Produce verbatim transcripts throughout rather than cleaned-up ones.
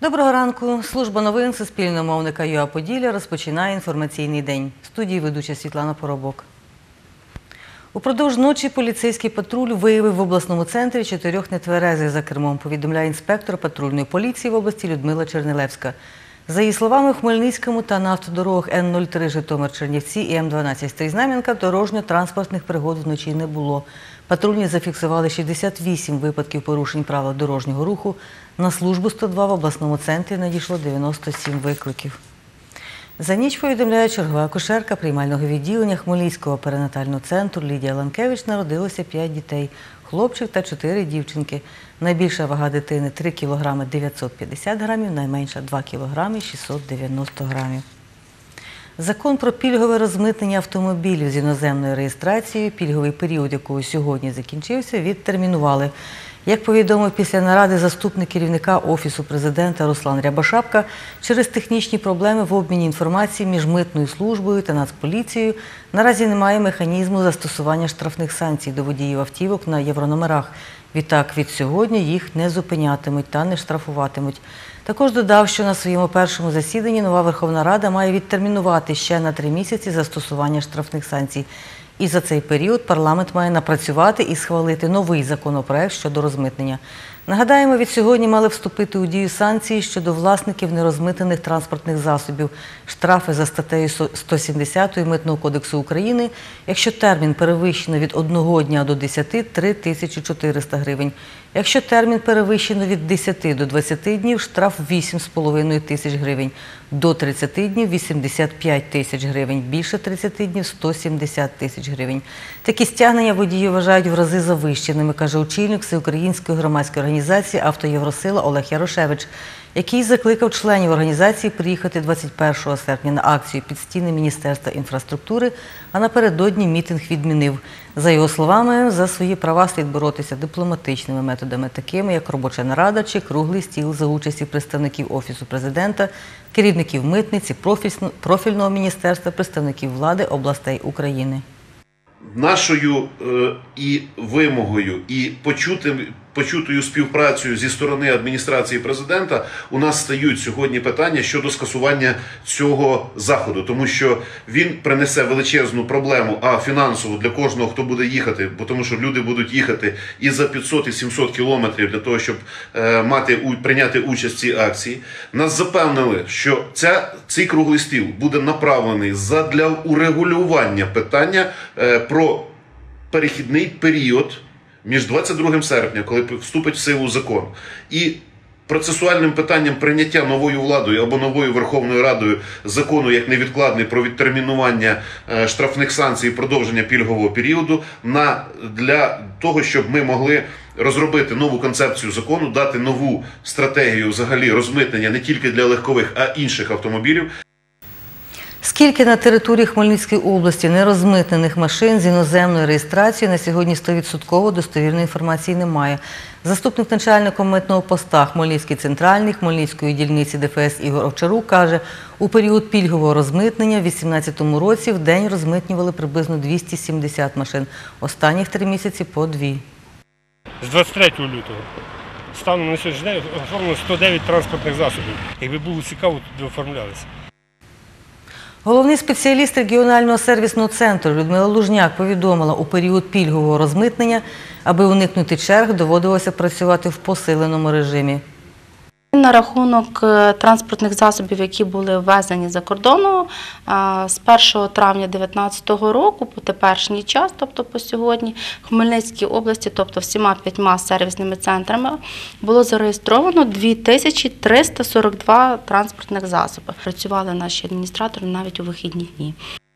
Доброго ранку. Служба новин Суспільного мовника ЮА Поділля розпочинає інформаційний день. В студії ведуча Світлана Поробок. Упродовж ночі поліцейський патруль виявив в обласному центрі чотирьох нетверезих за кермом, повідомляє інспектор патрульної поліції в області Людмила Чернилевська. За її словами, в Хмельницькому та на автодорогах Н нуль три Житомир-Чернівці і М дванадцять Стрийзнам'янка дорожньо-транспортних пригод вночі не було. Патрульні зафіксували шістдесят вісім випадків порушень правил дорожнього руху. На службу сто два в обласному центрі надійшло дев'яносто сім викликів. За ніч, повідомляє чергова акушерка приймального відділення Хмельницького перинатального центру Лідія Ланкевич, народилося п'ять дітей – хлопчик та чотири дівчинки. Найбільша вага дитини – три кілограми дев'ятсот п'ятдесят грамів, найменша – два кілограми шістсот дев'яносто грамів. Закон про пільгове розмитнення автомобілів з іноземною реєстрацією, пільговий період якого сьогодні закінчився, відтермінували. Як повідомив після наради заступник керівника Офісу президента Руслан Рябошапка, через технічні проблеми в обміні інформації між митною службою та Нацполіцією наразі немає механізму застосування штрафних санкцій до водіїв автівок на єврономерах. Відтак, від сьогодні їх не зупинятимуть та не штрафуватимуть. Також додав, що на своєму першому засіданні нова Верховна Рада має відтермінувати ще на три місяці застосування штрафних санкцій. І за цей період парламент має напрацювати і схвалити новий законопроект щодо розмитнення. Нагадаємо, від сьогодні мали вступити у дію санкції щодо власників нерозмитнених транспортних засобів. Штрафи за статтею сто сімдесят Митного кодексу України, якщо термін перевищено від одного дня до десяти – три тисячі чотириста гривень. Якщо термін перевищено від десяти до двадцяти днів – штраф вісім з половиною тисяч гривень. До тридцяти днів – вісімдесят п'ять тисяч гривень, більше тридцяти днів – сто сімдесят тисяч гривень. Такі стягнення водії вважають в рази завищеними, каже очільник Всеукраїнської громадської організації «Автоєвросила» Олег Ярошевич, який закликав членів організації приїхати двадцять першого серпня на акцію під стіни Міністерства інфраструктури, а напередодні мітинг відмінив. За його словами, за свої права слід боротися дипломатичними методами, такими як робоча нарада чи круглий стіл за участі представників Офісу президента, керівників митниці, профільного міністерства, представників влади областей України. Нашою е, і вимогою, і почутим, почутою співпрацею зі сторони адміністрації президента у нас стають сьогодні питання щодо скасування цього заходу, тому що він принесе величезну проблему, а фінансову для кожного, хто буде їхати, бо тому що люди будуть їхати і за п'ятсот, і сімсот кілометрів для того, щоб е, мати, у, прийняти участь в цій акції. Нас запевнили, що ця, цей круглий стіл буде направлений задля урегулювання питання е, про перехідний період між двадцять другим серпня, коли вступить в силу закон, і процесуальним питанням прийняття новою владою або новою Верховною Радою закону як невідкладний про відтермінування штрафних санкцій і продовження пільгового періоду на, для того, щоб ми могли розробити нову концепцію закону, дати нову стратегію взагалі розмитнення не тільки для легкових, а інших автомобілів. Скільки на території Хмельницької області нерозмитнених машин з іноземною реєстрацією, на сьогодні сто відсотків достовірної інформації немає. Заступник начальника митного поста Хмельницький центральний Хмельницької дільниці Де Фе Ес Ігор Овчарук каже, у період пільгового розмитнення в дві тисячі вісімнадцятому році в день розмитнювали приблизно двісті сімдесят машин, останніх три місяці по дві. З двадцять третього лютого станом на сьогоднішній день оформлено сто дев'ять транспортних засобів. Якби було цікаво, то оформлялися. Головний спеціаліст регіонального сервісного центру Людмила Лужняк повідомила, у період пільгового розмитнення, аби уникнути черг, доводилося працювати в посиленому режимі. На рахунок транспортних засобів, які були ввезені за кордону, з першого травня дві тисячі дев'ятнадцятого року по теперішній час, тобто по сьогодні, в Хмельницькій області, тобто всіма п'ятьма сервісними центрами, було зареєстровано дві тисячі триста сорок два транспортних засоби. Працювали наші адміністратори навіть у вихідні дні.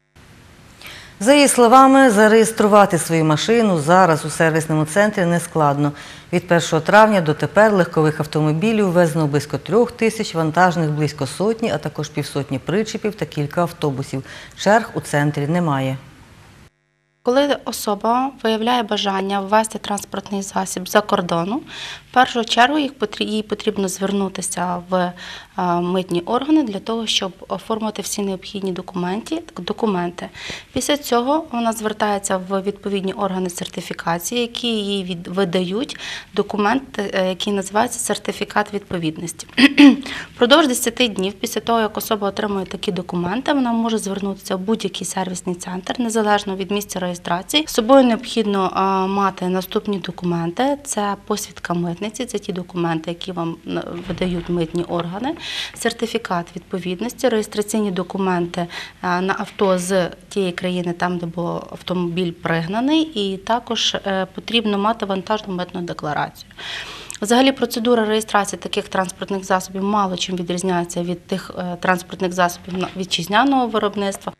За її словами, зареєструвати свою машину зараз у сервісному центрі нескладно. Від першого травня дотепер легкових автомобілів ввезено близько трьох тисяч, вантажних близько сотні, а також півсотні причепів та кілька автобусів. Черг у центрі немає. Коли особа виявляє бажання ввести транспортний засіб за кордону, в першу чергу їх потрі- їй потрібно звернутися в е, митні органи для того, щоб оформити всі необхідні документи. документи. Після цього вона звертається в відповідні органи сертифікації, які їй від- видають документ, е, який називається сертифікат відповідності. Впродовж десяти днів після того, як особа отримує такі документи, вона може звернутися в будь-який сервісний центр, незалежно від місця реєстрації. З собою необхідно а, мати наступні документи. Це посвідка митниці, це ті документи, які вам н- видають митні органи, сертифікат відповідності, реєстраційні документи а, на авто з тієї країни, там, де був автомобіль пригнаний, і також е, потрібно мати вантажну митну декларацію. Взагалі процедура реєстрації таких транспортних засобів мало чим відрізняється від тих е, транспортних засобів на- вітчизняного виробництва.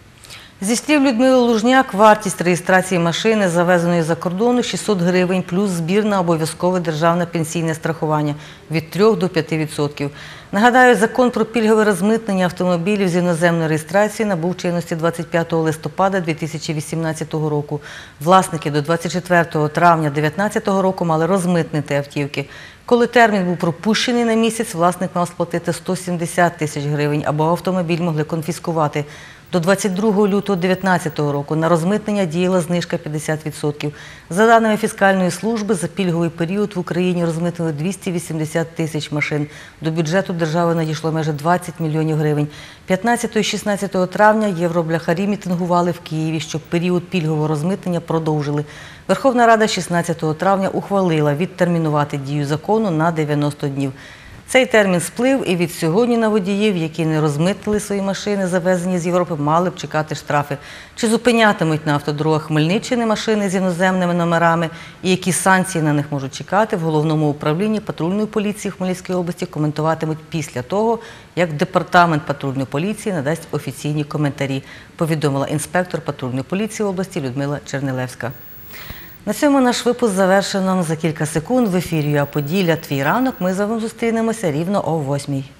Зі слів Людмили Лужняк, вартість реєстрації машини, завезеної за кордону, шістсот гривень, плюс збір на обов'язкове державне пенсійне страхування від трьох до п'яти відсотків. Нагадаю, закон про пільгове розмитнення автомобілів з іноземною реєстрацією набув чинності двадцять п'ятого листопада дві тисячі вісімнадцятого року. Власники до двадцять четвертого травня дві тисячі дев'ятнадцятого року мали розмитнити автівки. Коли термін був пропущений на місяць, власник мав сплатити сто сімдесят тисяч гривень, або автомобіль могли конфіскувати. До двадцять другого лютого дві тисячі дев'ятнадцятого року на розмитнення діяла знижка п'ятдесят відсотків. За даними фіскальної служби, за пільговий період в Україні розмитнили двісті вісімдесят тисяч машин. До бюджету держави надійшло майже двадцять мільйонів гривень. п'ятнадцятого і шістнадцятого травня євробляхарі мітингували в Києві, щоб період пільгового розмитнення продовжили. Верховна Рада шістнадцятого травня ухвалила відтермінувати дію закону на дев'яносто днів. Цей термін сплив, і від сьогодні на водіїв, які не розмитнили свої машини, завезені з Європи, мали б чекати штрафи. Чи зупинятимуть на автодорогах Хмельниччини машини з іноземними номерами і які санкції на них можуть чекати, в Головному управлінні патрульної поліції Хмельницької області коментуватимуть після того, як Департамент патрульної поліції надасть офіційні коментарі, повідомила інспектор патрульної поліції області Людмила Чернилевська. На цьому наш випуск завершено. За кілька секунд в ефірі «Я Поділля. Твій ранок» ми з вами зустрінемося рівно о восьмій.